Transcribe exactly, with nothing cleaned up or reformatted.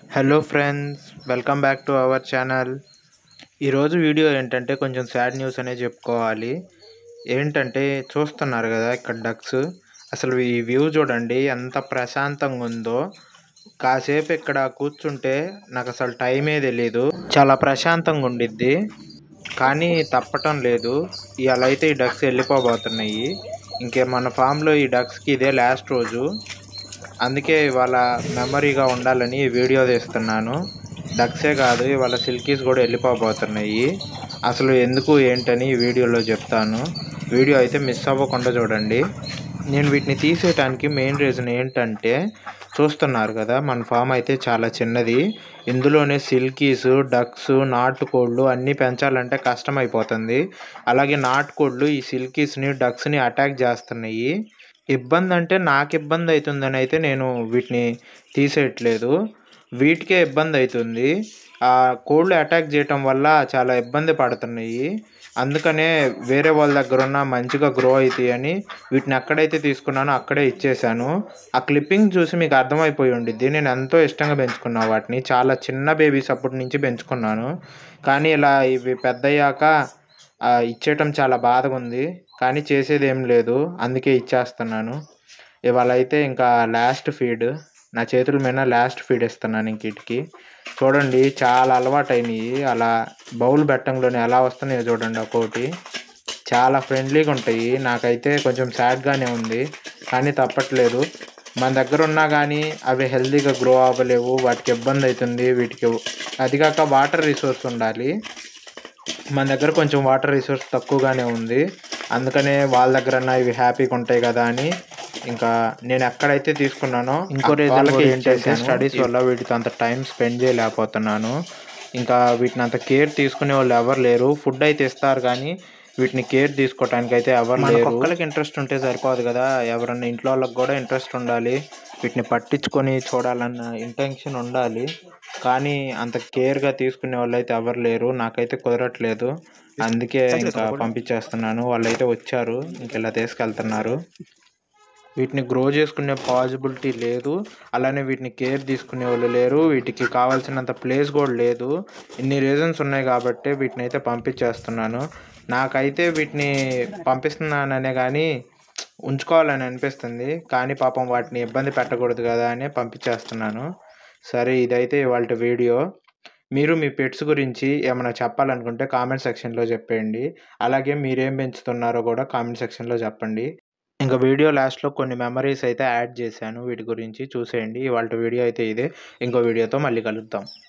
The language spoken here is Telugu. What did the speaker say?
Hello friends, welcome back to our channel. ఈరోజు వీడియో ఏంటంటే కొంచెం సాడ్ న్యూస్ అనే చెప్పుకోవాలి. ఏంటంటే చూస్తున్నారు కదా ఇక్కడ డక్స్. అసలు ఈ వ్యూ చూడండి ఎంత ప్రశాంతంగా ఉందో. కాసేపు ఇక్కడ కూర్చుంటే నాకు అసలు టైమే తెలీదు. చాలా ప్రశాంతంగా ఉండిద్ది, కానీ తప్పటం లేదు. ఇవాళ అయితే ఈ డక్స్ వెళ్ళిపోబోతున్నాయి. ఇంకే మన ఫామ్లో ఈ డక్స్కి ఇదే లాస్ట్ రోజు. అందుకే ఇవాళ మెమరీగా ఉండాలని ఈ వీడియో తీస్తున్నాను. డక్సే కాదు, ఇవాళ సిల్కీస్ కూడా వెళ్ళిపోబోతున్నాయి. అసలు ఎందుకు ఏంటని ఈ వీడియోలో చెప్తాను. వీడియో అయితే మిస్ అవ్వకుండా చూడండి. నేను వీటిని తీసేయటానికి మెయిన్ రీజన్ ఏంటంటే, చూస్తున్నారు కదా మన ఫామ్ అయితే చాలా చిన్నది. ఇందులోనే సిల్కీస్, డక్స్, నాటుకోళ్ళు అన్నీ పెంచాలంటే కష్టం అయిపోతుంది. అలాగే నాటుకోళ్ళు ఈ సిల్కీస్ని, డక్స్ని అటాక్ చేస్తున్నాయి. ఇబ్బంది అంటే నాకు ఇబ్బంది అవుతుందని అయితే నేను వీటిని తీసేయట్లేదు. వీటికే ఇబ్బంది అవుతుంది. ఆ కోళ్ళు అటాక్ చేయటం వల్ల చాలా ఇబ్బంది పడుతున్నాయి. అందుకనే వేరే వాళ్ళ దగ్గర ఉన్న మంచిగా గ్రో అవుతాయి అని వీటిని ఎక్కడైతే తీసుకున్నానో అక్కడే ఇచ్చేసాను. ఆ క్లిప్పింగ్ చూసి మీకు అర్థమైపోయి ఉండిద్ది. నేను ఎంతో ఇష్టంగా పెంచుకున్నాను వాటిని. చాలా చిన్న బేబీస్ అప్పటి నుంచి పెంచుకున్నాను. కానీ ఇలా ఇవి పెద్దయ్యాక ఇచ్చేయటం చాలా బాధగా ఉంది. కానీ చేసేది ఏం లేదు, అందుకే ఇచ్చేస్తున్నాను. ఇవాళ అయితే ఇంకా లాస్ట్ ఫీడ్, నా చేతుల మీద లాస్ట్ ఫీడ్ ఇస్తున్నాను ఇంక వీటికి. చూడండి చాలా అలవాటు అయినాయి. అలా బౌల్ బెట్టంలోనే ఎలా వస్తున్నాయో చూడండి. ఒక్కోటి చాలా ఫ్రెండ్లీగా ఉంటాయి. నాకైతే కొంచెం సాడ్గానే ఉంది, కానీ తప్పట్లేదు. మన దగ్గర ఉన్నా కానీ అవి హెల్తీగా గ్రో అవ్వలేవు. వాటికి ఇబ్బంది అవుతుంది. వీటికి అది కాక వాటర్ రిసోర్స్ ఉండాలి. మన దగ్గర కొంచెం వాటర్ రిసోర్స్ తక్కువగానే ఉంది. అందుకనే వాళ్ళ దగ్గరన్నా ఇవి హ్యాపీగా ఉంటాయి కదా అని ఇంకా నేను ఎక్కడైతే తీసుకున్నానో ఇంకో రీజన్ ఏంటంటే స్టడీస్ వల్ల వీటితో అంత టైం స్పెండ్ చేయలేకపోతున్నాను. ఇంకా వీటిని అంత కేర్ తీసుకునే వాళ్ళు ఎవరు లేరు. ఫుడ్ అయితే ఇస్తారు కానీ వీటిని కేర్ తీసుకోవటానికి అయితే ఎవరు లేరు. ఒక్కరికి ఇంట్రెస్ట్ ఉంటే సరిపోదు కదా, ఎవరన్నా ఇంట్లో వాళ్ళకి కూడా ఇంట్రెస్ట్ ఉండాలి. వీటిని పట్టించుకొని చూడాలన్న ఇంటెన్షన్ ఉండాలి. కానీ అంత కేర్గా తీసుకునే వాళ్ళు అయితే ఎవరు లేరు. నాకైతే కుదరట్లేదు. అందుకే ఇంకా పంపించేస్తున్నాను. వాళ్ళైతే వచ్చారు, ఇంక ఇలా తీసుకెళ్తున్నారు. వీటిని గ్రో చేసుకునే పాసిబిలిటీ లేదు. అలానే వీటిని కేర్ తీసుకునే వాళ్ళు లేరు. వీటికి కావాల్సినంత ప్లేస్ కూడా లేదు. ఇన్ని రీజన్స్ ఉన్నాయి కాబట్టి వీటిని అయితే పంపించేస్తున్నాను. నాకైతే వీటిని పంపిస్తున్నాననే కానీ ఉంచుకోవాలని అనిపిస్తుంది. కానీ పాపం వాటిని ఇబ్బంది పెట్టకూడదు కదా అని పంపించేస్తున్నాను. సరే, ఇదైతే ఇవాళ వీడియో. మీరు మీ పెట్స్ గురించి ఏమైనా చెప్పాలనుకుంటే కామెంట్ సెక్షన్లో చెప్పండి. అలాగే మీరేం పెంచుతున్నారో కూడా కామెంట్ సెక్షన్లో చెప్పండి. ఇంకా వీడియో లాస్ట్లో కొన్ని మెమరీస్ అయితే యాడ్ చేశాను, వీటి గురించి చూసేయండి. ఇవాళ వీడియో అయితే ఇదే. ఇంకో వీడియోతో మళ్ళీ కలుద్దాం.